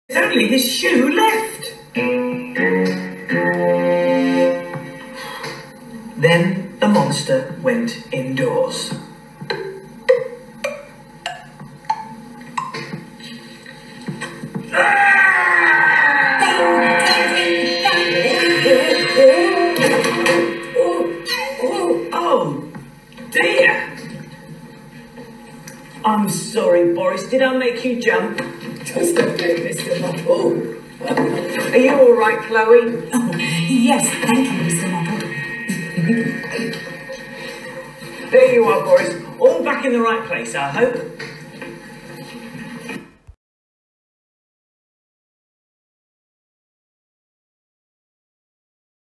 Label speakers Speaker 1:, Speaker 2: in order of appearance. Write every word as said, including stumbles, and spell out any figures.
Speaker 1: There's only this shoe left. Then the monster went indoors. Oh dear! I'm sorry, Boris. Did I make you jump?
Speaker 2: Just a bit, Mister Mopple.
Speaker 1: Are you all right, Chloe?
Speaker 2: Oh, yes, thank you, Mister Mopple.
Speaker 1: There you are, Boris. All back in the right place, I hope.